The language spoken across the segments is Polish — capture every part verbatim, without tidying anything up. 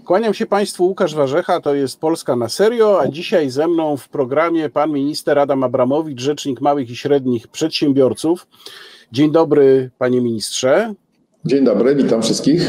Kłaniam się Państwu, Łukasz Warzecha, to jest Polska na serio, a dzisiaj ze mną w programie pan minister Adam Abramowicz, rzecznik małych i średnich przedsiębiorców. Dzień dobry, panie ministrze. Dzień dobry, witam wszystkich.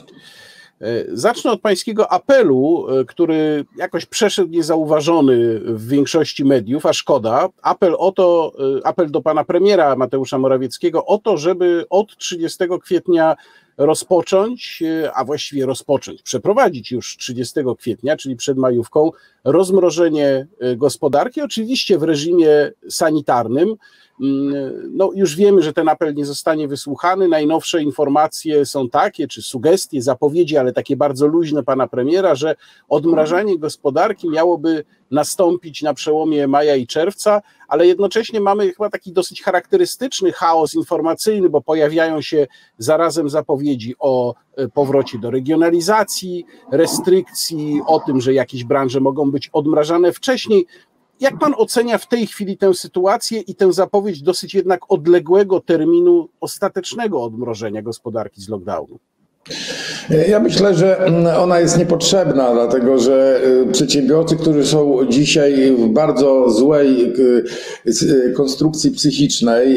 Zacznę od pańskiego apelu, który jakoś przeszedł niezauważony w większości mediów, a szkoda. Apel o to, apel do pana premiera Mateusza Morawieckiego o to, żeby od trzydziestego kwietnia rozpocząć, a właściwie rozpocząć, przeprowadzić już trzydziestego kwietnia, czyli przed majówką, rozmrożenie gospodarki, oczywiście w reżimie sanitarnym. No, już wiemy, że ten apel nie zostanie wysłuchany. Najnowsze informacje są takie, czy sugestie, zapowiedzi, ale takie bardzo luźne pana premiera, że odmrażanie gospodarki miałoby nastąpić na przełomie maja i czerwca, ale jednocześnie mamy chyba taki dosyć charakterystyczny chaos informacyjny, bo pojawiają się zarazem zapowiedzi o powrocie do regionalizacji, restrykcji, o tym, że jakieś branże mogą być odmrażane wcześniej. Jak pan ocenia w tej chwili tę sytuację i tę zapowiedź dosyć jednak odległego terminu ostatecznego odmrożenia gospodarki z lockdownu? Ja myślę, że ona jest niepotrzebna, dlatego że przedsiębiorcy, którzy są dzisiaj w bardzo złej konstrukcji psychicznej,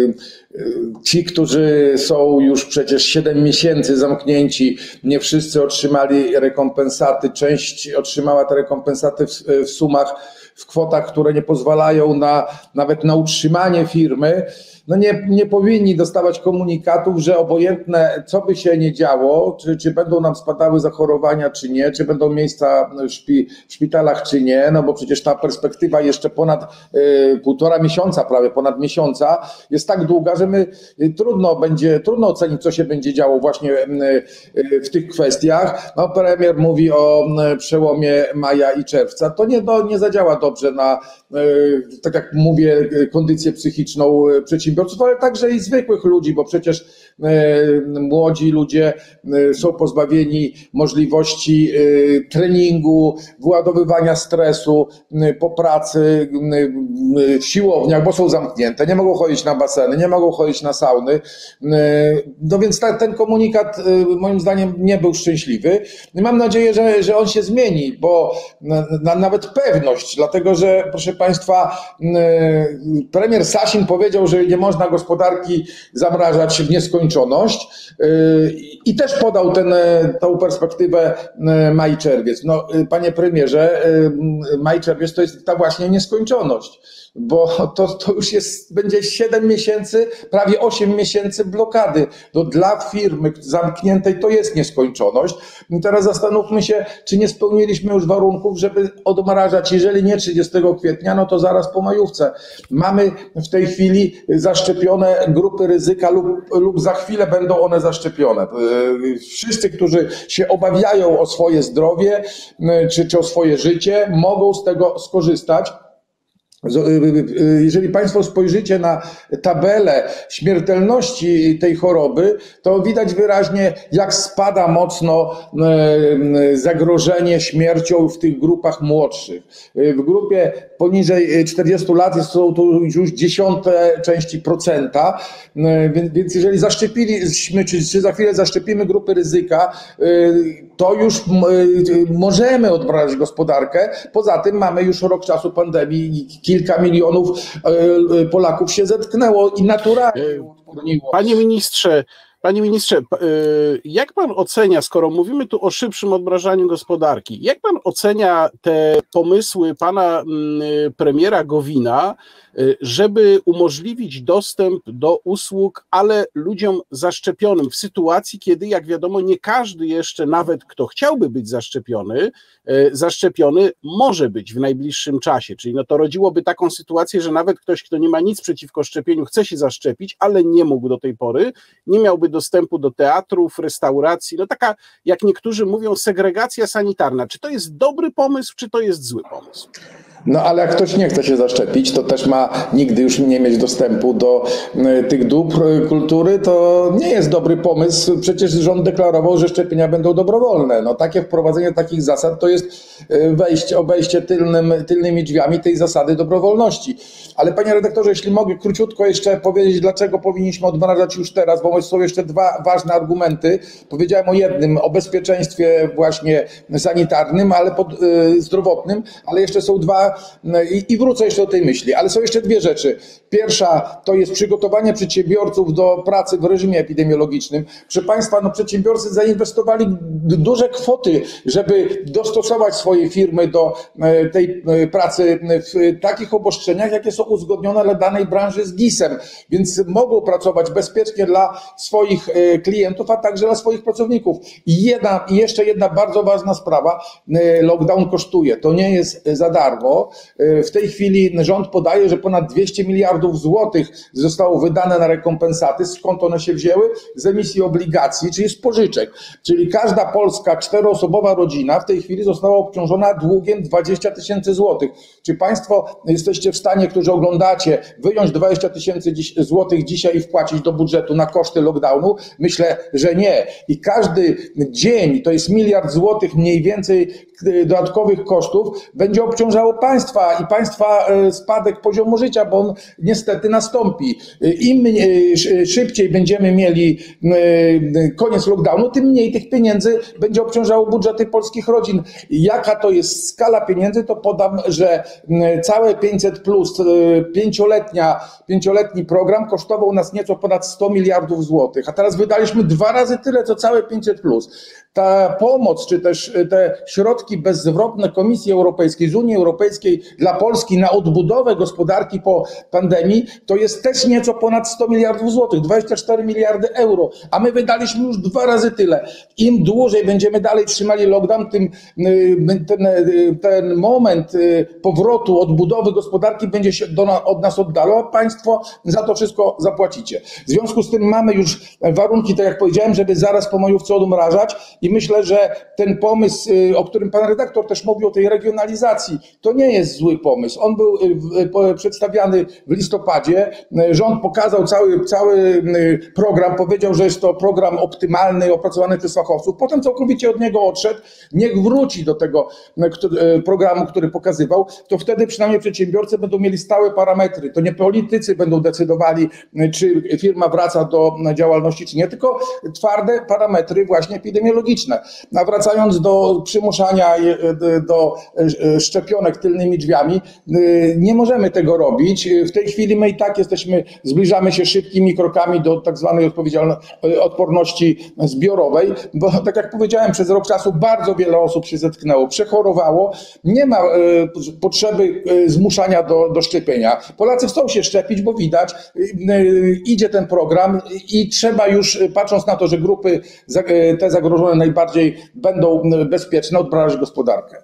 ci, którzy są już przecież siedem miesięcy zamknięci, nie wszyscy otrzymali rekompensaty, część otrzymała te rekompensaty w, w sumach, w kwotach, które nie pozwalają na, nawet na utrzymanie firmy, no nie, nie powinni dostawać komunikatów, że obojętne co by się nie działo, czy, czy będą nam spadały zachorowania, czy nie, czy będą miejsca w, szpi, w szpitalach, czy nie, no bo przecież ta perspektywa jeszcze ponad y, półtora miesiąca, prawie ponad miesiąca jest tak długa, że my y, trudno będzie, trudno ocenić, co się będzie działo właśnie y, y, w tych kwestiach. No premier mówi o y, przełomie maja i czerwca, to nie, no, nie zadziała dobrze na, y, tak jak mówię, kondycję psychiczną przedsiębiorców, ale także i zwykłych ludzi, bo przecież młodzi ludzie są pozbawieni możliwości treningu, wyładowywania stresu po pracy w siłowniach, bo są zamknięte, nie mogą chodzić na baseny, nie mogą chodzić na sauny. No więc ta, ten komunikat moim zdaniem nie był szczęśliwy. Mam nadzieję, że, że on się zmieni, bo na, nawet pewność, dlatego że proszę Państwa, premier Sasin powiedział, że nie można gospodarki zamrażać w nieskończoność i też podał ten, tą perspektywę maj-czerwiec. No, panie premierze, maj-czerwiec to jest ta właśnie nieskończoność, bo to, to już jest, będzie siedem miesięcy, prawie osiem miesięcy blokady. No, dla firmy zamkniętej to jest nieskończoność. I teraz zastanówmy się, czy nie spełniliśmy już warunków, żeby odmrażać, jeżeli nie trzydziestego kwietnia, no to zaraz po majówce. Mamy w tej chwili zaszczepione grupy ryzyka lub, lub za chwilę będą one zaszczepione. Wszyscy, którzy się obawiają o swoje zdrowie czy, czy o swoje życie, mogą z tego skorzystać. Jeżeli Państwo spojrzycie na tabelę śmiertelności tej choroby, to widać wyraźnie, jak spada mocno zagrożenie śmiercią w tych grupach młodszych. W grupie poniżej czterdziestu lat są to już dziesiąte części procenta, więc jeżeli zaszczepiliśmy, czy za chwilę zaszczepimy grupy ryzyka, to już możemy odmrażać gospodarkę. Poza tym mamy już rok czasu pandemii i kilka milionów Polaków się zetknęło i naturalnie odporniło. Panie ministrze, Panie ministrze, jak pan ocenia, skoro mówimy tu o szybszym odmrażaniu gospodarki, jak pan ocenia te pomysły pana premiera Gowina, żeby umożliwić dostęp do usług, ale ludziom zaszczepionym w sytuacji, kiedy, jak wiadomo, nie każdy jeszcze, nawet kto chciałby być zaszczepiony, zaszczepiony może być w najbliższym czasie. Czyli no to rodziłoby taką sytuację, że nawet ktoś, kto nie ma nic przeciwko szczepieniu, chce się zaszczepić, ale nie mógł do tej pory, nie miałby dostępu do teatrów, restauracji, no taka, jak niektórzy mówią, segregacja sanitarna. Czy to jest dobry pomysł, czy to jest zły pomysł? No ale jak ktoś nie chce się zaszczepić, to też ma nigdy już nie mieć dostępu do tych dóbr kultury, to nie jest dobry pomysł. Przecież rząd deklarował, że szczepienia będą dobrowolne. No takie wprowadzenie takich zasad to jest wejście, obejście tylnym, tylnymi drzwiami tej zasady dobrowolności. Ale panie redaktorze, jeśli mogę króciutko jeszcze powiedzieć, dlaczego powinniśmy odmrażać już teraz, bo są jeszcze dwa ważne argumenty. Powiedziałem o jednym, o bezpieczeństwie właśnie sanitarnym, ale pod, y, zdrowotnym, ale jeszcze są dwa y, i wrócę jeszcze do tej myśli, ale są jeszcze dwie rzeczy. Pierwsza to jest przygotowanie przedsiębiorców do pracy w reżimie epidemiologicznym. Proszę państwa, no przedsiębiorcy zainwestowali duże kwoty, żeby dostosować swoje firmy do y, tej y, pracy w takich obostrzeniach, jakie są uzgodnione dla danej branży z GIS-em, więc mogą pracować bezpiecznie dla swoich klientów, a także dla swoich pracowników. I jedna, i jeszcze jedna bardzo ważna sprawa, lockdown kosztuje, to nie jest za darmo. W tej chwili rząd podaje, że ponad dwieście miliardów złotych zostało wydane na rekompensaty. Skąd one się wzięły? Z emisji obligacji, czyli z pożyczek. Czyli każda polska czteroosobowa rodzina w tej chwili została obciążona długiem dwadzieścia tysięcy złotych. Czy państwo jesteście w stanie, którzy oglądacie, wyjąć dwadzieścia tysięcy złotych dzisiaj i wpłacić do budżetu na koszty lockdownu? Myślę, że nie. I każdy dzień, to jest miliard złotych mniej więcej dodatkowych kosztów, będzie obciążało państwa i państwa spadek poziomu życia, bo on niestety nastąpi. Im szybciej będziemy mieli koniec lockdownu, tym mniej tych pieniędzy będzie obciążało budżety polskich rodzin. Jaka to jest skala pieniędzy, to podam, że całe pięćset plus, pięcioletnia, pięcioletni program kosztował nas nieco ponad sto miliardów złotych, a teraz wydaliśmy dwa razy tyle, co całe pięćset plus. Ta pomoc, czy też te środki bezzwrotne Komisji Europejskiej, z Unii Europejskiej dla Polski na odbudowę gospodarki po pandemii, to jest też nieco ponad sto miliardów złotych, dwadzieścia cztery miliardy euro, a my wydaliśmy już dwa razy tyle. Im dłużej będziemy dalej trzymali lockdown, tym ten, ten moment powrotu, odbudowy gospodarki będzie się do, od nas oddalał, a państwo za to wszystko zapłacicie. W związku z tym mamy już warunki, tak jak powiedziałem, żeby zaraz po majówce odmrażać i myślę, że ten pomysł, o którym pan redaktor też mówił, o tej regionalizacji, to nie jest zły pomysł. On był przedstawiany w listopadzie, rząd pokazał cały, cały program, powiedział, że jest to program optymalny, opracowany przez fachowców, potem całkowicie od niego odszedł, niech wróci do tego programu, który pokazywał, to wtedy przynajmniej przedsiębiorcy będą mieli stałe parametry, to nie politycy będą decydowali, czy firma wraca do działalności, czy nie, tylko twarde parametry właśnie epidemiologiczne. A wracając do przymuszania do szczepionek tylnymi drzwiami, nie możemy tego robić. W tej chwili my i tak jesteśmy, zbliżamy się szybkimi krokami do tak zwanej odporności zbiorowej, bo tak jak powiedziałem, przez rok czasu bardzo wiele osób się zetknęło, przechorowało, nie ma potrzeby zmuszania do, do szczepienia. Polacy chcą się szczepić, bo widać, idzie ten program i trzeba już, patrząc na to, że grupy te zagrożone najbardziej będą bezpieczne, odmrażać gospodarkę.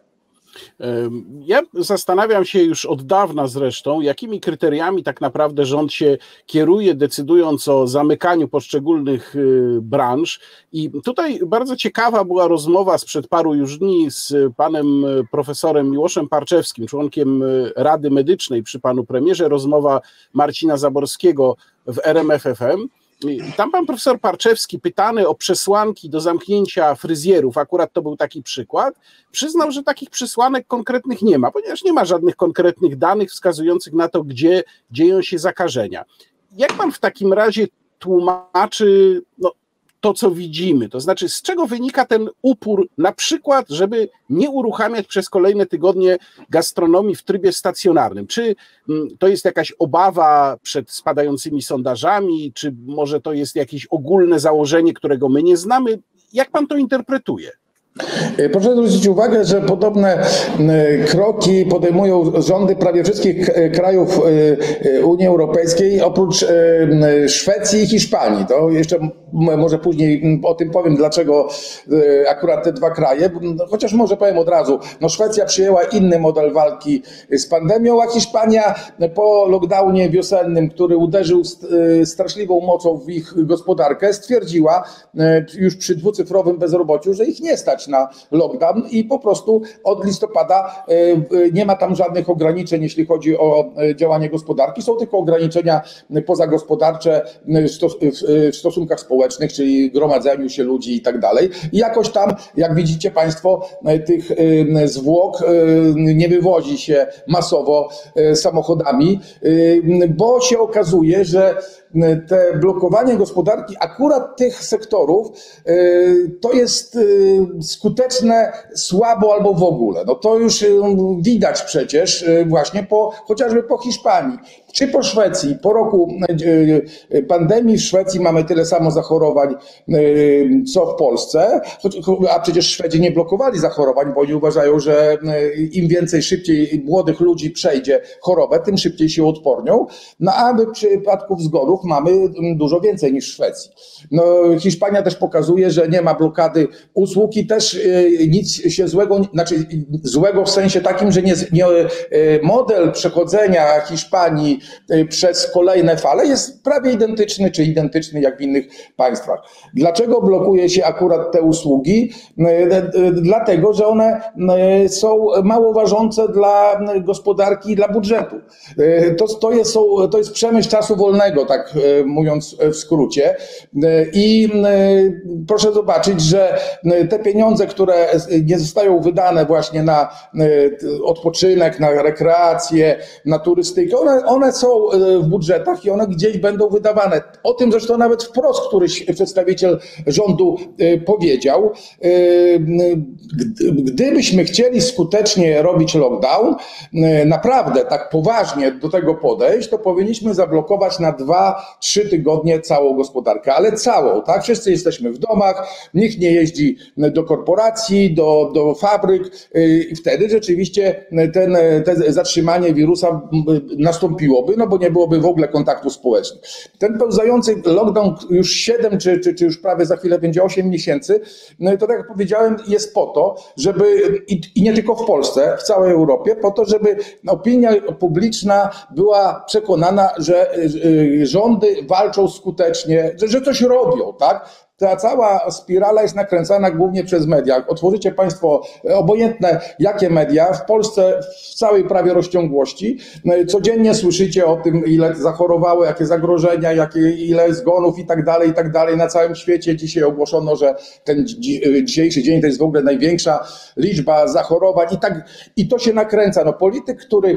Ja zastanawiam się już od dawna zresztą, jakimi kryteriami tak naprawdę rząd się kieruje, decydując o zamykaniu poszczególnych branż. I tutaj bardzo ciekawa była rozmowa sprzed paru już dni z panem profesorem Miłoszem Parczewskim, członkiem Rady Medycznej przy panu premierze, rozmowa Marcina Zaborskiego w R M F F M. Tam pan profesor Parczewski, pytany o przesłanki do zamknięcia fryzjerów, akurat to był taki przykład, przyznał, że takich przesłanek konkretnych nie ma, ponieważ nie ma żadnych konkretnych danych wskazujących na to, gdzie dzieją się zakażenia. Jak pan w takim razie tłumaczy no, to, co widzimy? To znaczy, z czego wynika ten upór, na przykład, żeby nie uruchamiać przez kolejne tygodnie gastronomii w trybie stacjonarnym? Czy to jest jakaś obawa przed spadającymi sondażami, czy może to jest jakieś ogólne założenie, którego my nie znamy? Jak pan to interpretuje? Proszę zwrócić uwagę, że podobne kroki podejmują rządy prawie wszystkich krajów Unii Europejskiej, oprócz Szwecji i Hiszpanii. To jeszcze może później o tym powiem, dlaczego akurat te dwa kraje, chociaż może powiem od razu, no Szwecja przyjęła inny model walki z pandemią, a Hiszpania po lockdownie wiosennym, który uderzył straszliwą mocą w ich gospodarkę, stwierdziła już przy dwucyfrowym bezrobociu, że ich nie stać czekać na lockdown i po prostu od listopada nie ma tam żadnych ograniczeń, jeśli chodzi o działanie gospodarki. Są tylko ograniczenia pozagospodarcze w stosunkach społecznych, czyli gromadzeniu się ludzi i tak dalej. I jakoś tam, jak widzicie Państwo, tych zwłok nie wywozi się masowo samochodami, bo się okazuje, że te blokowanie gospodarki akurat tych sektorów to jest skuteczne słabo albo w ogóle. No to już widać przecież właśnie po, chociażby po Hiszpanii, czy po Szwecji. Po roku pandemii w Szwecji mamy tyle samo zachorowań, co w Polsce, a przecież Szwedzi nie blokowali zachorowań, bo oni uważają, że im więcej szybciej młodych ludzi przejdzie chorobę, tym szybciej się odpornią. No a w przypadku zgonów mamy dużo więcej niż w Szwecji. No, Hiszpania też pokazuje, że nie ma blokady usług i też nic się złego, znaczy złego w sensie takim, że nie, nie, model przechodzenia Hiszpanii przez kolejne fale jest prawie identyczny, czy identyczny jak w innych państwach. Dlaczego blokuje się akurat te usługi? Dlatego, że one są mało ważące dla gospodarki i dla budżetu. To, to, jest, to jest przemysł czasu wolnego, tak mówiąc w skrócie. I proszę zobaczyć, że te pieniądze, które nie zostają wydane właśnie na odpoczynek, na rekreację, na turystykę, one, one są w budżetach i one gdzieś będą wydawane. O tym zresztą nawet wprost któryś przedstawiciel rządu powiedział. Gdybyśmy chcieli skutecznie robić lockdown, naprawdę tak poważnie do tego podejść, to powinniśmy zablokować na dwa, trzy tygodnie całą gospodarkę, ale całą, tak? Wszyscy jesteśmy w domach, nikt nie jeździ do korporacji, do, do fabryk i wtedy rzeczywiście ten, te zatrzymanie wirusa nastąpiłoby, no bo nie byłoby w ogóle kontaktu społecznych. Ten pełzający lockdown już siedem, czy, czy, czy już prawie za chwilę będzie osiem miesięcy, no to tak jak powiedziałem, jest po to, żeby, i, i nie tylko w Polsce, w całej Europie, po to, żeby opinia publiczna była przekonana, że rządy walczą skutecznie, że, że coś robią, tak? Ta cała spirala jest nakręcana głównie przez media. Otworzycie Państwo obojętne jakie media, w Polsce w całej prawie rozciągłości, codziennie słyszycie o tym, ile zachorowało, jakie zagrożenia, jakie, ile zgonów i tak dalej, i tak dalej. Na całym świecie dzisiaj ogłoszono, że ten dzisiejszy dzień to jest w ogóle największa liczba zachorowań i tak, i to się nakręca. No, polityk, który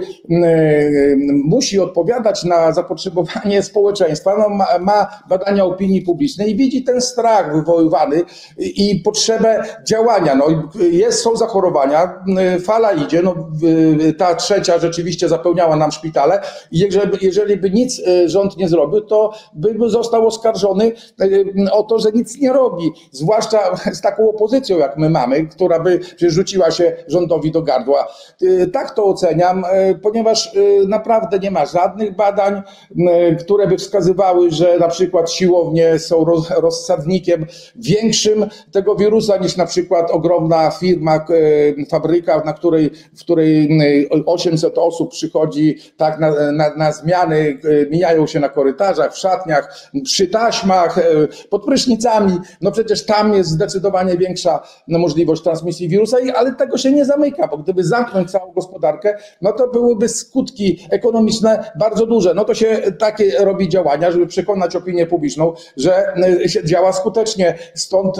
musi odpowiadać na zapotrzebowanie społeczeństwa, no, ma, ma badania opinii publicznej i widzi ten strach wywoływany i potrzebę działania. No, jest, są zachorowania, fala idzie, no, ta trzecia rzeczywiście zapełniała nam szpitale i jeżeli, jeżeli by nic rząd nie zrobił, to by został oskarżony o to, że nic nie robi, zwłaszcza z taką opozycją jak my mamy, która by rzuciła się rządowi do gardła. Tak to oceniam, ponieważ naprawdę nie ma żadnych badań, które by wskazywały, że na przykład siłownie są rozsadnikiem większym tego wirusa niż na przykład ogromna firma, fabryka, na której, w której osiemset osób przychodzi tak na, na, na zmiany, mijają się na korytarzach, w szatniach, przy taśmach, pod prysznicami. No przecież tam jest zdecydowanie większa możliwość transmisji wirusa, ale tego się nie zamyka, bo gdyby zamknąć całą gospodarkę, no to byłyby skutki ekonomiczne bardzo duże. No to się takie robi działania, żeby przekonać opinię publiczną, że się działa skutecznie. Stąd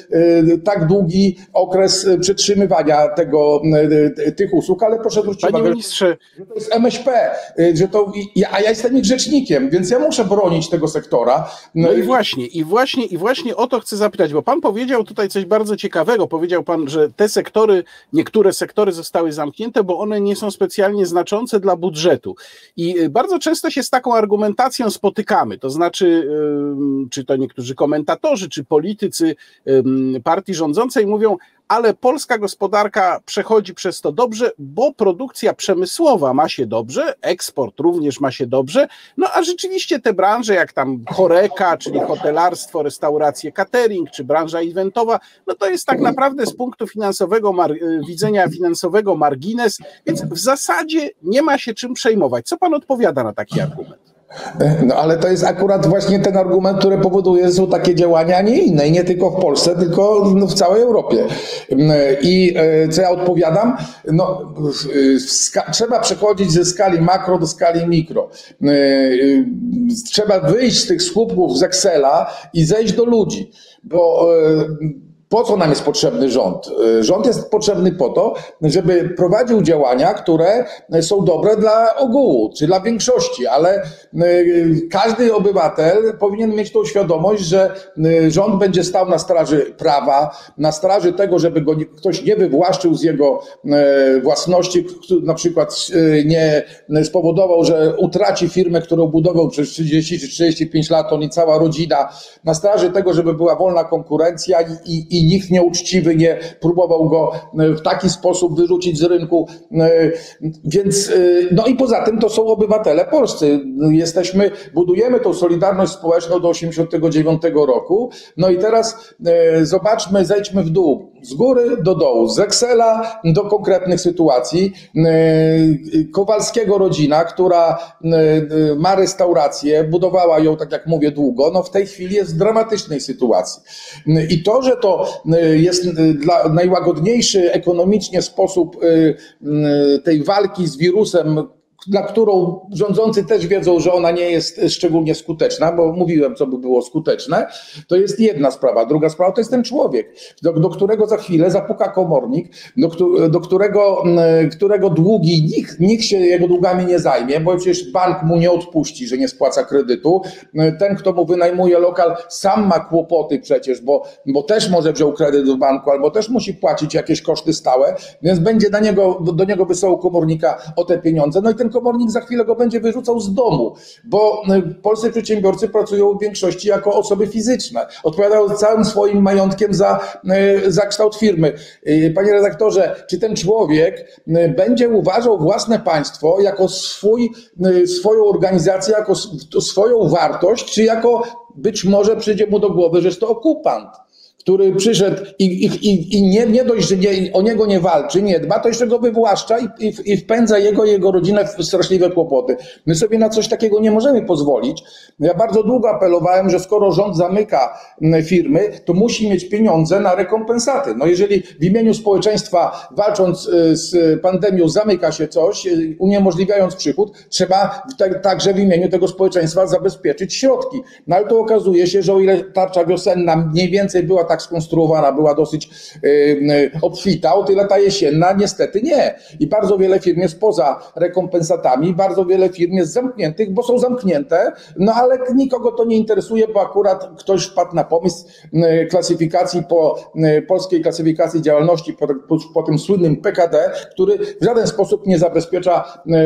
tak długi okres przetrzymywania tego, tych usług, ale proszę zwrócić uwagę, ministrze, że to jest M S P, że to, a ja jestem ich rzecznikiem, więc ja muszę bronić tego sektora. No, no i właśnie, i właśnie, i właśnie o to chcę zapytać, bo pan powiedział tutaj coś bardzo ciekawego. Powiedział pan, że te sektory, niektóre sektory zostały zamknięte, bo one nie są specjalnie znaczące dla budżetu. I bardzo często się z taką argumentacją spotykamy, to znaczy, czy to niektórzy komentatorzy, czy politycy partii rządzącej mówią, ale polska gospodarka przechodzi przez to dobrze, bo produkcja przemysłowa ma się dobrze, eksport również ma się dobrze, no a rzeczywiście te branże jak tam HoReCa, czyli hotelarstwo, restauracje, catering, czy branża eventowa, no to jest tak naprawdę z punktu finansowego, widzenia finansowego margines, więc w zasadzie nie ma się czym przejmować. Co pan odpowiada na taki argument? No ale to jest akurat właśnie ten argument, który powoduje, że są takie działania, a nie inne. I nie tylko w Polsce, tylko w całej Europie. I co ja odpowiadam? No, trzeba przechodzić ze skali makro do skali mikro. Trzeba wyjść z tych słupków z Excela i zejść do ludzi, bo po co nam jest potrzebny rząd? Rząd jest potrzebny po to, żeby prowadził działania, które są dobre dla ogółu, czy dla większości, ale każdy obywatel powinien mieć tą świadomość, że rząd będzie stał na straży prawa, na straży tego, żeby go ktoś nie wywłaszczył z jego własności, na przykład nie spowodował, że utraci firmę, którą budował przez trzydzieści czy trzydzieści pięć lat, on i cała rodzina, na straży tego, żeby była wolna konkurencja i, i, i nikt nieuczciwy nie próbował go w taki sposób wyrzucić z rynku. Więc, no i poza tym to są obywatele polscy. Jesteśmy, budujemy tą solidarność społeczną do osiemdziesiątego dziewiątego roku. No i teraz zobaczmy, zejdźmy w dół, z góry do dołu, z Excela do konkretnych sytuacji. Kowalskiego rodzina, która ma restaurację, budowała ją, tak jak mówię, długo, no w tej chwili jest w dramatycznej sytuacji. I to, że to jest dla najłagodniejszy ekonomicznie sposób tej walki z wirusem, na którą rządzący też wiedzą, że ona nie jest szczególnie skuteczna, bo mówiłem, co by było skuteczne, to jest jedna sprawa. Druga sprawa to jest ten człowiek, do, do którego za chwilę zapuka komornik, do, do którego, którego długi, nikt, nikt się jego długami nie zajmie, bo przecież bank mu nie odpuści, że nie spłaca kredytu. Ten, kto mu wynajmuje lokal, sam ma kłopoty przecież, bo, bo też może wziął kredyt w banku, albo też musi płacić jakieś koszty stałe, więc będzie do niego, do niego wysyłał komornika o te pieniądze. No i ten komornik za chwilę go będzie wyrzucał z domu, bo polscy przedsiębiorcy pracują w większości jako osoby fizyczne. Odpowiadają całym swoim majątkiem za, za kształt firmy. Panie redaktorze, czy ten człowiek będzie uważał własne państwo jako swój, swoją organizację, jako swoją wartość, czy jako być może przyjdzie mu do głowy, że jest to okupant, który przyszedł i, i, i nie, nie dość, że nie, o niego nie walczy, nie dba, to jeszcze go wywłaszcza i, i, i wpędza jego i jego rodzinę w straszliwe kłopoty. My sobie na coś takiego nie możemy pozwolić. Ja bardzo długo apelowałem, że skoro rząd zamyka firmy, to musi mieć pieniądze na rekompensaty. No jeżeli w imieniu społeczeństwa, walcząc z pandemią, zamyka się coś, uniemożliwiając przychód, trzeba także w imieniu tego społeczeństwa zabezpieczyć środki. No ale to okazuje się, że o ile tarcza wiosenna mniej więcej była tak skonstruowana, była dosyć yy, obfita, o tyle ta jesienna niestety nie. I bardzo wiele firm jest poza rekompensatami, bardzo wiele firm jest zamkniętych, bo są zamknięte, no ale nikogo to nie interesuje, bo akurat ktoś wpadł na pomysł yy, klasyfikacji po yy, polskiej klasyfikacji działalności, po, po, po tym słynnym P K D, który w żaden sposób nie zabezpiecza yy,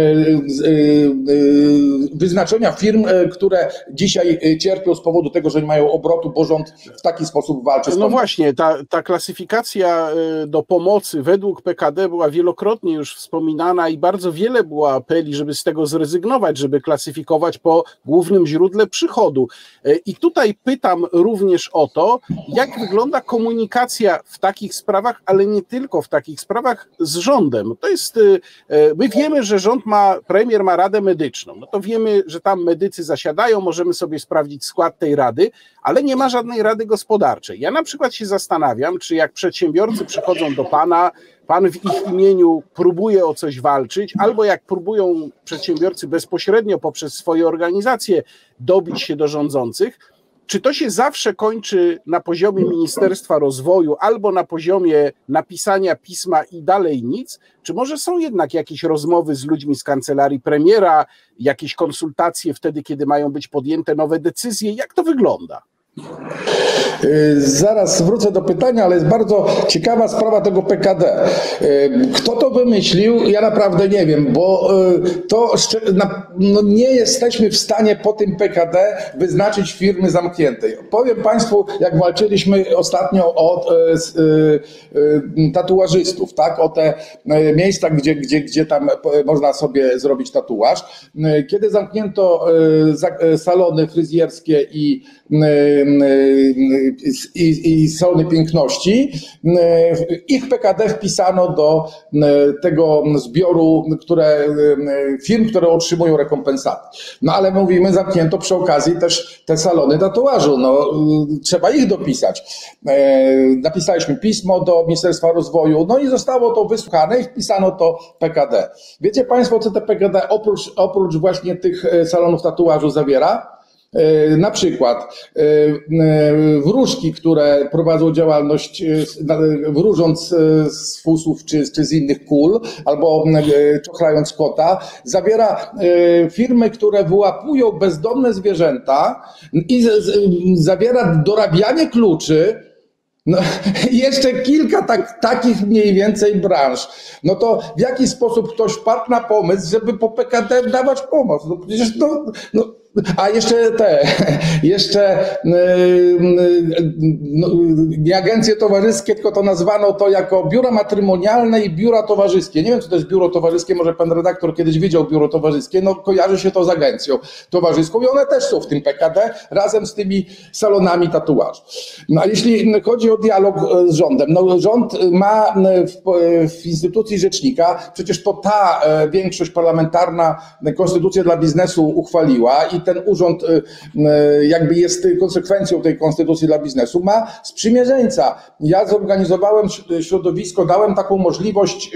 yy, wyznaczenia firm, yy, które dzisiaj cierpią z powodu tego, że nie mają obrotu, bo rząd w taki sposób walczy. No właśnie, ta, ta klasyfikacja do pomocy według P K D była wielokrotnie już wspominana i bardzo wiele było apeli, żeby z tego zrezygnować, żeby klasyfikować po głównym źródle przychodu. I tutaj pytam również o to, jak wygląda komunikacja w takich sprawach, ale nie tylko w takich sprawach z rządem. To jest, my wiemy, że rząd ma, premier ma Radę Medyczną, no to wiemy, że tam medycy zasiadają, możemy sobie sprawdzić skład tej rady, ale nie ma żadnej rady gospodarczej. Ja na przykład się zastanawiam, czy jak przedsiębiorcy przychodzą do pana, pan w ich imieniu próbuje o coś walczyć, albo jak próbują przedsiębiorcy bezpośrednio poprzez swoje organizacje dobić się do rządzących, czy to się zawsze kończy na poziomie Ministerstwa Rozwoju albo na poziomie napisania pisma i dalej nic? Czy może są jednak jakieś rozmowy z ludźmi z kancelarii premiera, jakieś konsultacje wtedy, kiedy mają być podjęte nowe decyzje? Jak to wygląda? Zaraz wrócę do pytania, ale jest bardzo ciekawa sprawa tego P K D. Kto to wymyślił? Ja naprawdę nie wiem, bo to no nie jesteśmy w stanie po tym P K D wyznaczyć firmy zamkniętej. Powiem Państwu, jak walczyliśmy ostatnio o tatuażystów, tak? O te miejsca, gdzie, gdzie, gdzie tam można sobie zrobić tatuaż. Kiedy zamknięto salony fryzjerskie i i, i salony piękności, ich P K D wpisano do tego zbioru, które, firm, które otrzymują rekompensaty. No ale mówimy, zamknięto przy okazji też te salony tatuażu, no trzeba ich dopisać. Napisaliśmy pismo do Ministerstwa Rozwoju, no i zostało to wysłuchane i wpisano to P K D. Wiecie Państwo, co te P K D oprócz, oprócz właśnie tych salonów tatuażu zawiera? Na przykład wróżki, które prowadzą działalność wróżąc z fusów czy, czy z innych kul, albo czochrając kota, zawiera firmy, które wyłapują bezdomne zwierzęta i zawiera dorabianie kluczy. No, jeszcze kilka tak, takich mniej więcej branż. No to w jaki sposób ktoś wpadł na pomysł, żeby po P K D dawać pomoc? No przecież no, no, a jeszcze te, jeszcze no, nie agencje towarzyskie, tylko to nazwano to jako biura matrymonialne i biura towarzyskie. Nie wiem, co to jest biuro towarzyskie, może pan redaktor kiedyś widział biuro towarzyskie, no kojarzy się to z agencją towarzyską i one też są w tym P K D razem z tymi salonami tatuażu. No a jeśli chodzi o dialog z rządem, no rząd ma w, w instytucji rzecznika, przecież to ta większość parlamentarna konstytucję dla biznesu uchwaliła i ten urząd jakby jest konsekwencją tej konstytucji dla biznesu, ma sprzymierzeńca. Ja zorganizowałem środowisko, dałem taką możliwość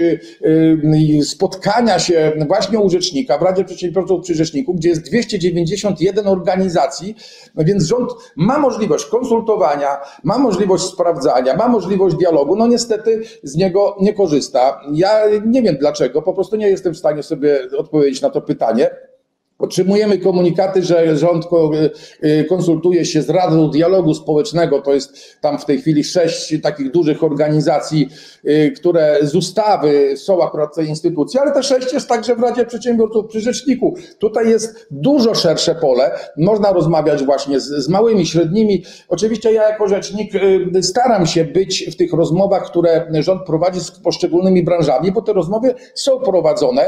spotkania się właśnie u rzecznika, w Radzie Przedsiębiorców przy Rzeczniku, gdzie jest dwieście dziewięćdziesiąt jeden organizacji, więc rząd ma możliwość konsultowania, ma możliwość sprawdzania, ma możliwość dialogu, no niestety z niego nie korzysta. Ja nie wiem dlaczego, po prostu nie jestem w stanie sobie odpowiedzieć na to pytanie. Otrzymujemy komunikaty, że rząd konsultuje się z Radą Dialogu Społecznego, to jest tam w tej chwili sześć takich dużych organizacji, które z ustawy są akurat w tej instytucji, ale te sześć jest także w Radzie Przedsiębiorców przy Rzeczniku. Tutaj jest dużo szersze pole, można rozmawiać właśnie z, z małymi, średnimi. Oczywiście ja jako rzecznik staram się być w tych rozmowach, które rząd prowadzi z poszczególnymi branżami, bo te rozmowy są prowadzone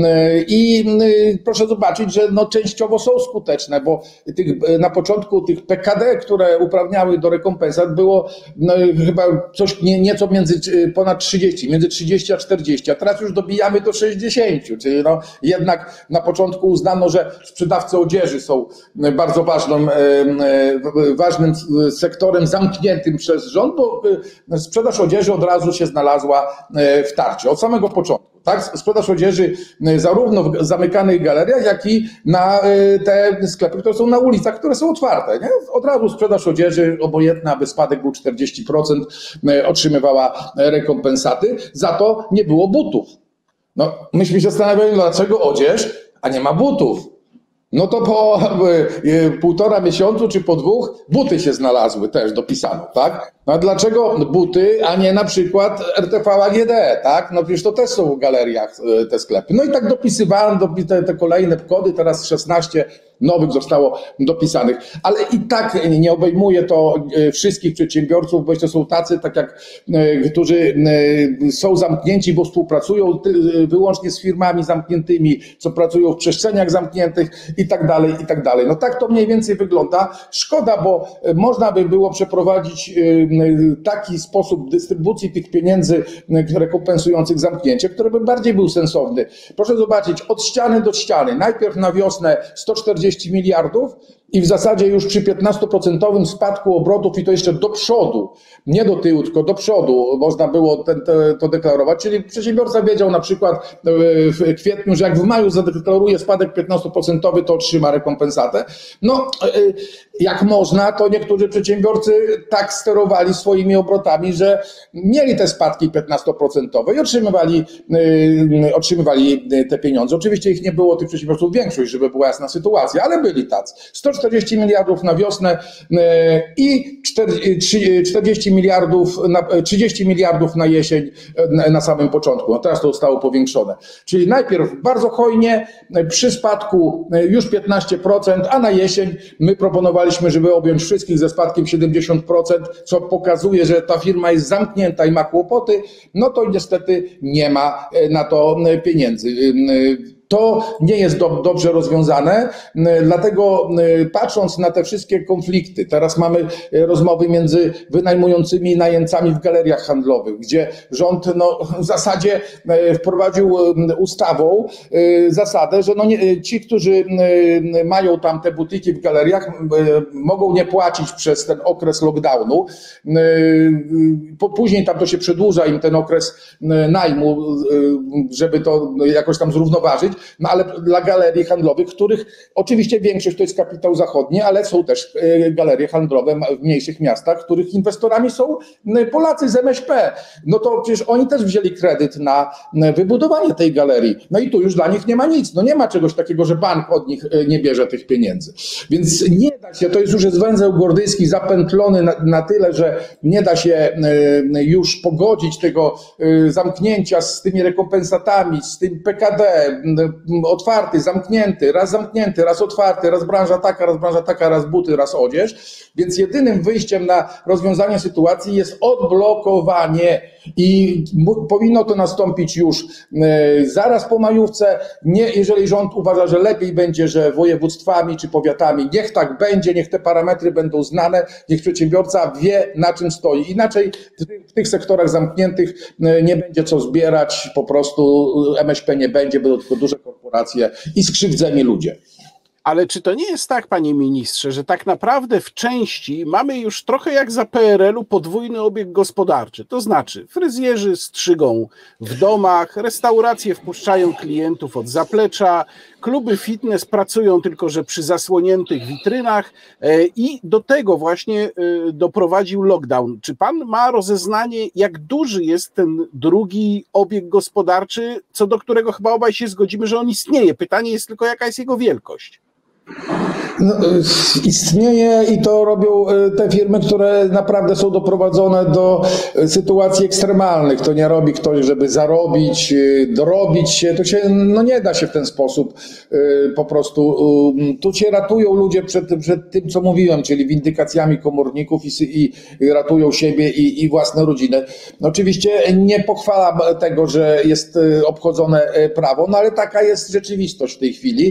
i proszę zobaczyć, że no częściowo są skuteczne, bo tych, na początku tych P K D, które uprawniały do rekompensat, było no, chyba coś nie, nieco między ponad trzydzieści, między trzydzieści a czterdzieści, a teraz już dobijamy do sześćdziesięciu, czyli no jednak na początku uznano, że sprzedawcy odzieży są bardzo ważnym, ważnym sektorem zamkniętym przez rząd, bo sprzedaż odzieży od razu się znalazła w tarczy, od samego początku. Tak? Sprzedaż odzieży zarówno w zamykanych galeriach, jak i na te sklepy, które są na ulicach, które są otwarte. Nie? Od razu sprzedaż odzieży obojętna, aby spadek był czterdzieści procent, otrzymywała rekompensaty. Za to nie było butów. No, myśmy się zastanawiali, dlaczego odzież, a nie ma butów. No to po półtora miesiącu czy po dwóch buty się znalazły, też dopisano, tak? No a dlaczego buty, a nie na przykład R T V A G D, tak? No przecież to też są w galeriach te sklepy. No i tak dopisywałem te, te kolejne kody, teraz szesnaście nowych zostało dopisanych, ale i tak nie obejmuje to wszystkich przedsiębiorców, bo jeszcze są tacy, tak jak, którzy są zamknięci, bo współpracują wyłącznie z firmami zamkniętymi, co pracują w przestrzeniach zamkniętych i tak dalej, i tak dalej. No tak to mniej więcej wygląda. Szkoda, bo można by było przeprowadzić taki sposób dystrybucji tych pieniędzy rekompensujących zamknięcie, który by bardziej był sensowny. Proszę zobaczyć, od ściany do ściany. Najpierw na wiosnę sto czterdzieści miliardów i w zasadzie już przy piętnastoprocentowym spadku obrotów i to jeszcze do przodu, nie do tyłu, tylko do przodu można było ten, te, to deklarować, czyli przedsiębiorca wiedział na przykład w kwietniu, że jak w maju zadeklaruje spadek piętnastoprocentowy, to otrzyma rekompensatę. No, jak można, to niektórzy przedsiębiorcy tak sterowali swoimi obrotami, że mieli te spadki piętnastoprocentowe i otrzymywali, otrzymywali te pieniądze. Oczywiście ich nie było, tych przedsiębiorców większość, żeby była jasna sytuacja, ale byli tacy. sto czterdzieści miliardów na wiosnę i czterdzieści miliardów, trzydzieści miliardów na jesień na samym początku. No teraz to zostało powiększone. Czyli najpierw bardzo hojnie, przy spadku już piętnaście procent, a na jesień my proponowaliśmy, żeby objąć wszystkich ze spadkiem siedemdziesiąt procent, co pokazuje, że ta firma jest zamknięta i ma kłopoty, no to niestety nie ma na to pieniędzy. To nie jest do, dobrze rozwiązane, dlatego patrząc na te wszystkie konflikty, teraz mamy rozmowy między wynajmującymi i najemcami w galeriach handlowych, gdzie rząd no, w zasadzie wprowadził ustawą zasadę, że no nie, ci, którzy mają tam te butyki w galeriach, mogą nie płacić przez ten okres lockdownu. Później tam to się przedłuża im ten okres najmu, żeby to jakoś tam zrównoważyć, no ale dla galerii handlowych, których oczywiście większość to jest kapitał zachodni, ale są też galerie handlowe w mniejszych miastach, których inwestorami są Polacy z M S P. No to przecież oni też wzięli kredyt na wybudowanie tej galerii. No i tu już dla nich nie ma nic. No nie ma czegoś takiego, że bank od nich nie bierze tych pieniędzy. Więc nie da się, to jest już jest węzeł gordyjski zapętlony na, na tyle, że nie da się już pogodzić tego zamknięcia z tymi rekompensatami, z tym P K D, otwarty, zamknięty, raz zamknięty, raz otwarty, raz branża taka, raz branża taka, raz buty, raz odzież. Więc jedynym wyjściem na rozwiązanie sytuacji jest odblokowanie i powinno to nastąpić już zaraz po majówce. Nie, jeżeli rząd uważa, że lepiej będzie, że województwami czy powiatami, niech tak będzie, niech te parametry będą znane, niech przedsiębiorca wie, na czym stoi. Inaczej w tych sektorach zamkniętych nie będzie co zbierać, po prostu M S P nie będzie, będą tylko duże korporacje i skrzywdzeni ludzie. Ale czy to nie jest tak, panie ministrze, że tak naprawdę w części mamy już trochę jak za P R L u podwójny obieg gospodarczy? To znaczy fryzjerzy strzygą w domach, restauracje wpuszczają klientów od zaplecza, kluby fitness pracują tylko że przy zasłoniętych witrynach i do tego właśnie doprowadził lockdown. Czy pan ma rozeznanie, jak duży jest ten drugi obieg gospodarczy, co do którego chyba obaj się zgodzimy, że on istnieje? Pytanie jest tylko, jaka jest jego wielkość? No, istnieje i to robią te firmy, które naprawdę są doprowadzone do sytuacji ekstremalnych. To nie robi ktoś, żeby zarobić, dorobić się. To się no nie da się w ten sposób po prostu. Tu się ratują ludzie przed, przed tym, co mówiłem, czyli windykacjami komorników i, i ratują siebie i, i własne rodziny. No, oczywiście nie pochwalam tego, że jest obchodzone prawo, no ale taka jest rzeczywistość w tej chwili.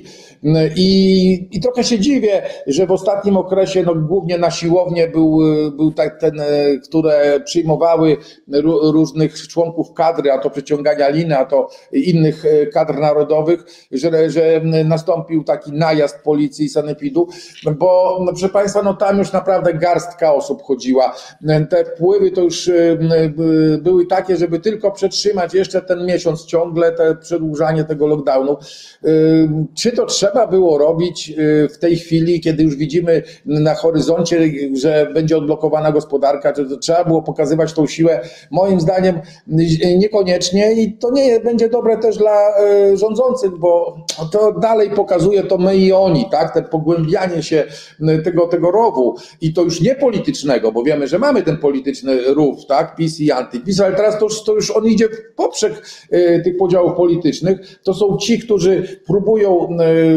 I I trochę się dziwię, że w ostatnim okresie, no głównie na siłownię był, był tak ten, które przyjmowały różnych członków kadry, a to przeciągania liny, a to innych kadr narodowych, że, że nastąpił taki najazd policji i sanepidu, bo no, proszę państwa, no tam już naprawdę garstka osób chodziła. Te wpływy to już były takie, żeby tylko przetrzymać jeszcze ten miesiąc ciągle, te przedłużanie tego lockdownu. Czy to trzeba było robić w tej chwili, kiedy już widzimy na horyzoncie, że będzie odblokowana gospodarka, czy to trzeba było pokazywać tą siłę? Moim zdaniem niekoniecznie i to nie będzie dobre też dla rządzących, bo to dalej pokazuje to my i oni, tak? Te pogłębianie się tego, tego rowu i to już nie politycznego, bo wiemy, że mamy ten polityczny rów, tak? PiS i antyPiS, ale teraz to już, to już on idzie w poprzek tych podziałów politycznych. To są ci, którzy próbują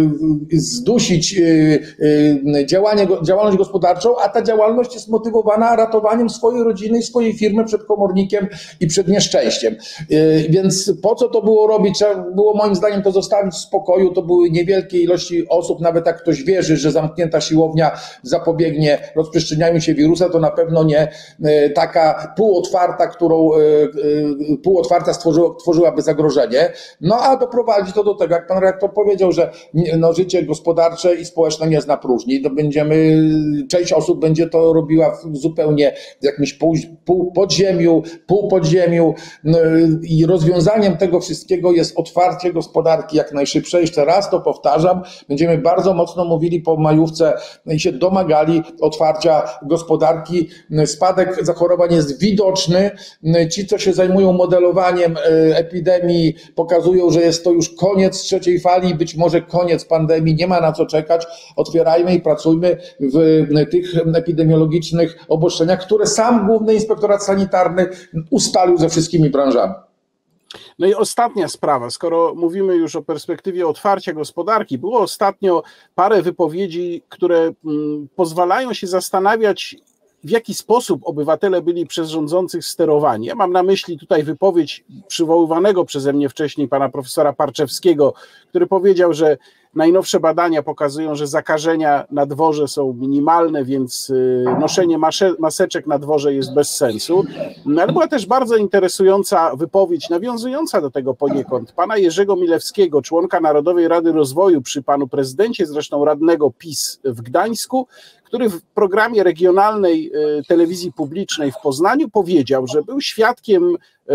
zdusić działanie, działalność gospodarczą, a ta działalność jest motywowana ratowaniem swojej rodziny i swojej firmy przed komornikiem i przed nieszczęściem. Więc po co to było robić? Trzeba było moim zdaniem to zostawić w spokoju. To były niewielkie ilości osób, nawet jak ktoś wierzy, że zamknięta siłownia zapobiegnie rozprzestrzenianiu się wirusa, to na pewno nie taka półotwarta, którą półotwarta stworzyła, tworzyłaby zagrożenie. No a doprowadzi to do tego, jak pan redaktor powiedział, że no, życie gospodarcze i społeczne nie zna próżni, to będziemy, część osób będzie to robiła w zupełnie jakimś pół, pół podziemiu, pół podziemiu no, i rozwiązaniem tego wszystkiego jest otwarcie gospodarki jak najszybsze. Jeszcze raz to powtarzam, będziemy bardzo mocno mówili po majówce i się domagali otwarcia gospodarki. Spadek zachorowań jest widoczny. Ci, co się zajmują modelowaniem epidemii, pokazują, że jest to już koniec trzeciej fali, być może koniec pandemii, nie ma na co czekać. Otwierajmy i pracujmy w tych epidemiologicznych obostrzeniach, które sam Główny Inspektorat Sanitarny ustalił ze wszystkimi branżami. No i ostatnia sprawa, skoro mówimy już o perspektywie otwarcia gospodarki, było ostatnio parę wypowiedzi, które pozwalają się zastanawiać, w jaki sposób obywatele byli przez rządzących sterowani. Ja mam na myśli tutaj wypowiedź przywoływanego przeze mnie wcześniej pana profesora Parczewskiego, który powiedział, że najnowsze badania pokazują, że zakażenia na dworze są minimalne, więc noszenie maseczek na dworze jest bez sensu. No, ale była też bardzo interesująca wypowiedź, nawiązująca do tego poniekąd, pana Jerzego Milewskiego, członka Narodowej Rady Rozwoju przy panu prezydencie, zresztą radnego PiS w Gdańsku, który w programie regionalnej telewizji publicznej w Poznaniu powiedział, że był świadkiem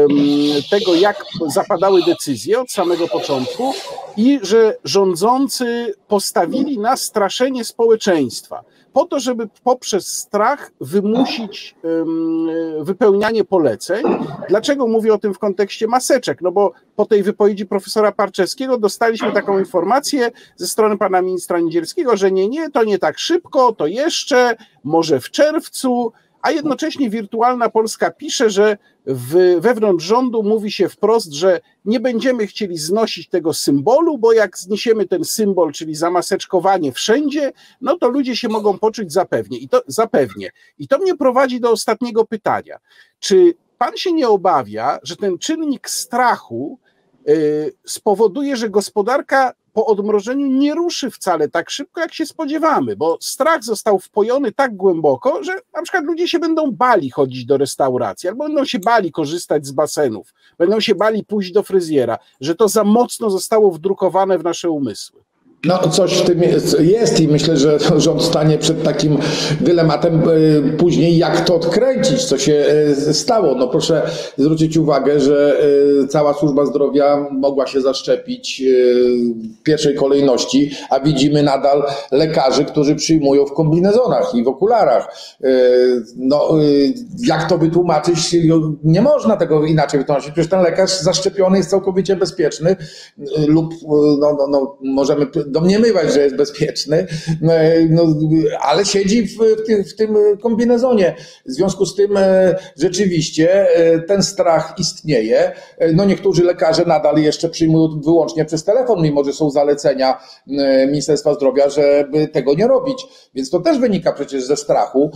tego, jak zapadały decyzje od samego początku i że rządzący postawili na straszenie społeczeństwa po to, żeby poprzez strach wymusić wypełnianie poleceń. Dlaczego mówię o tym w kontekście maseczek? No bo po tej wypowiedzi profesora Parczewskiego dostaliśmy taką informację ze strony pana ministra Niedzielskiego, że nie, nie, to nie tak szybko, to jeszcze, może w czerwcu, a jednocześnie Wirtualna Polska pisze, że w, wewnątrz rządu mówi się wprost, że nie będziemy chcieli znosić tego symbolu, bo jak zniesiemy ten symbol, czyli zamaseczkowanie wszędzie, no to ludzie się mogą poczuć zapewnie. I to, zapewnie. I to mnie prowadzi do ostatniego pytania. Czy pan się nie obawia, że ten czynnik strachu yy, spowoduje, że gospodarka po odmrożeniu nie ruszy wcale tak szybko, jak się spodziewamy, bo strach został wpojony tak głęboko, że na przykład ludzie się będą bali chodzić do restauracji, albo będą się bali korzystać z basenów, będą się bali pójść do fryzjera, że to za mocno zostało wdrukowane w nasze umysły. No coś w tym jest, jest i myślę, że rząd stanie przed takim dylematem później, jak to odkręcić, co się stało. No proszę zwrócić uwagę, że cała służba zdrowia mogła się zaszczepić w pierwszej kolejności, a widzimy nadal lekarzy, którzy przyjmują w kombinezonach i w okularach. No jak to wytłumaczyć? Nie można tego inaczej wytłumaczyć. Przecież ten lekarz zaszczepiony jest całkowicie bezpieczny lub no, no, no, możemy domniemywać, że jest bezpieczny, no, ale siedzi w, w, w tym kombinezonie. W związku z tym rzeczywiście ten strach istnieje. No niektórzy lekarze nadal jeszcze przyjmują wyłącznie przez telefon, mimo że są zalecenia Ministerstwa Zdrowia, żeby tego nie robić. Więc to też wynika przecież ze strachu,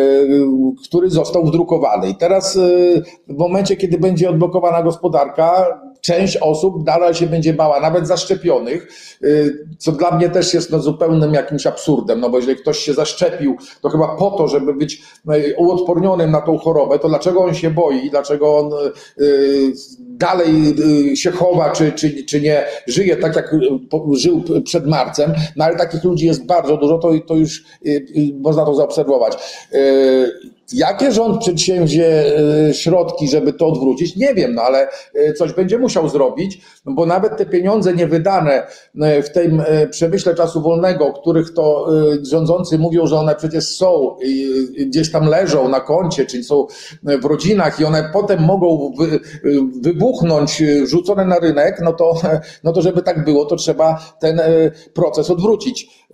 który został wdrukowany. I teraz w momencie, kiedy będzie odblokowana gospodarka, część osób nadal się będzie bała, nawet zaszczepionych, co dla mnie też jest no zupełnym jakimś absurdem, no bo jeżeli ktoś się zaszczepił, to chyba po to, żeby być uodpornionym na tą chorobę, to dlaczego on się boi, dlaczego on dalej się chowa, czy, czy, czy nie żyje tak, jak żył przed marcem, no ale takich ludzi jest bardzo dużo, to, to już można to zaobserwować. Jakie rząd przedsięwziął środki, żeby to odwrócić? Nie wiem, no ale coś będzie musiał zrobić, bo nawet te pieniądze niewydane w tym przemyśle czasu wolnego, o których to rządzący mówią, że one przecież są, gdzieś tam leżą na koncie, czyli są w rodzinach i one potem mogą wybuchnąć, rzucone na rynek, no to, no to żeby tak było, to trzeba ten proces odwrócić.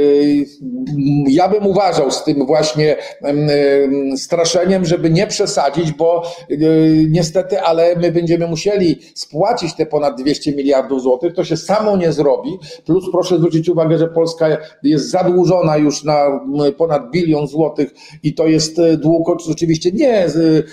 Ja bym uważał z tym właśnie straszeniem, żeby nie przesadzić, bo niestety, ale my będziemy musieli spłacić te ponad dwieście miliardów złotych, to się samo nie zrobi, plus proszę zwrócić uwagę, że Polska jest zadłużona już na ponad bilion złotych i to jest dług oczywiście nie,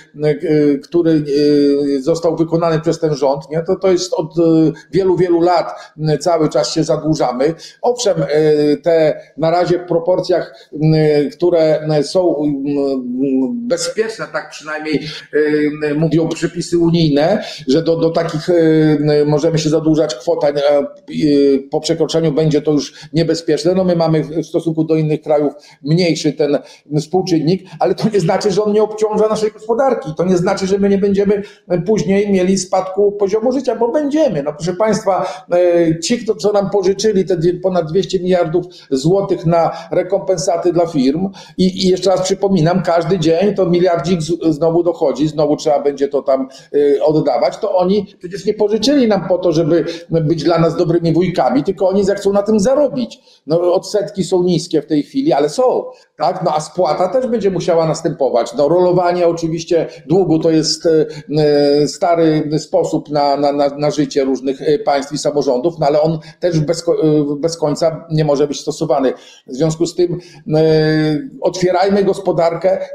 który został wykonany przez ten rząd, nie? To, to jest od wielu, wielu lat cały czas się zadłużamy. Owszem, te na razie w proporcjach, które są bezpieczne, tak przynajmniej mówią przepisy unijne, że do, do takich możemy się zadłużać, kwota po przekroczeniu będzie to już niebezpieczne. No my mamy w stosunku do innych krajów mniejszy ten współczynnik, ale to nie znaczy, że on nie obciąża naszej gospodarki. To nie znaczy, że my nie będziemy później mieli spadku poziomu życia, bo będziemy. No proszę Państwa, ci, co nam pożyczyli te ponad dwieście miliardów złotych na rekompensaty dla firm i, i jeszcze raz przypominam, każdy dzień to miliardzik znowu dochodzi, znowu trzeba będzie to tam oddawać, to oni przecież nie pożyczyli nam po to, żeby być dla nas dobrymi wujkami, tylko oni zechcą na tym zarobić. No odsetki są niskie w tej chwili, ale są, tak? No a spłata też będzie musiała następować. No rolowanie oczywiście długu to jest stary sposób na, na, na, na życie różnych państw i samorządów, no ale on też bez, bez końca nie może być stosowany. W związku z tym otwierajmy gospodarkę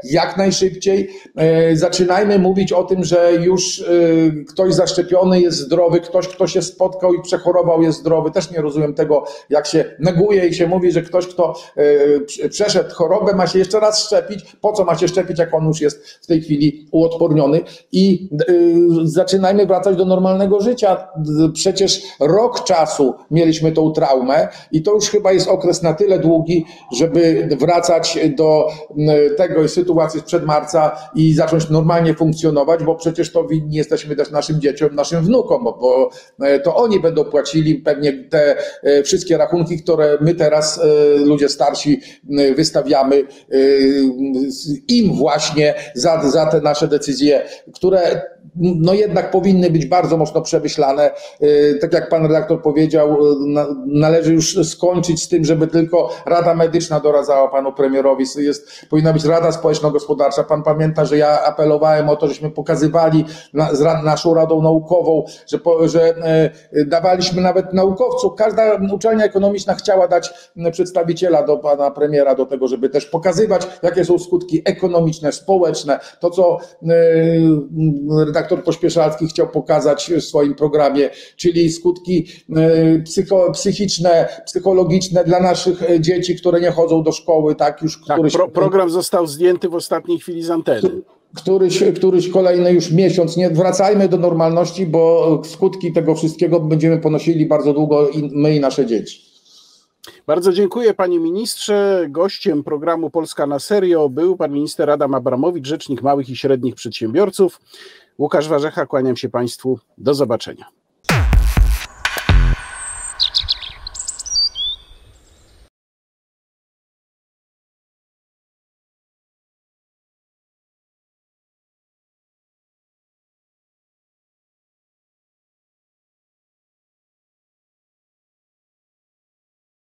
jak najszybciej. Zaczynajmy mówić o tym, że już ktoś zaszczepiony jest zdrowy, ktoś, kto się spotkał i przechorował jest zdrowy. Też nie rozumiem tego, jak się neguje i się mówi, że ktoś, kto przeszedł chorobę, ma się jeszcze raz szczepić. Po co ma się szczepić, jak on już jest w tej chwili uodporniony? I zaczynajmy wracać do normalnego życia. Przecież rok czasu mieliśmy tą traumę i to już chyba jest okres na tyle długi, żeby wracać do tego sytuacji sprzed marca i zacząć normalnie funkcjonować, bo przecież to winni jesteśmy też naszym dzieciom, naszym wnukom, bo, bo to oni będą płacili pewnie te wszystkie rachunki, które my teraz, ludzie starsi, wystawiamy im właśnie za, za te nasze decyzje, które no jednak powinny być bardzo mocno przemyślane. Tak jak pan redaktor powiedział, należy już skończyć z tym, żeby tylko Rada Medyczna doradzała panu premierowi. Jest, powinna być Rada Społeczno-Gospodarcza. Pan pamięta, że ja apelowałem o to, żeśmy pokazywali na, z naszą Radą Naukową, że, że dawaliśmy nawet naukowców. Każda uczelnia ekonomiczna chciała dać przedstawiciela do pana premiera do tego, żeby też pokazywać, jakie są skutki ekonomiczne, społeczne. To, co redaktor Pośpieszalski chciał pokazać w swoim programie, czyli skutki psycho, psychiczne, psychologiczne dla naszych dzieci, które nie chodzą do szkoły, tak już tak, któryś... pro, program został zdjęty w ostatniej chwili z anteny. Któryś, któryś kolejny już miesiąc. Nie wracajmy do normalności, bo skutki tego wszystkiego będziemy ponosili bardzo długo i my i nasze dzieci. Bardzo dziękuję, panie ministrze. Gościem programu Polska na serio był pan minister Adam Abramowicz, rzecznik małych i średnich przedsiębiorców. Łukasz Warzecha, kłaniam się państwu. Do zobaczenia.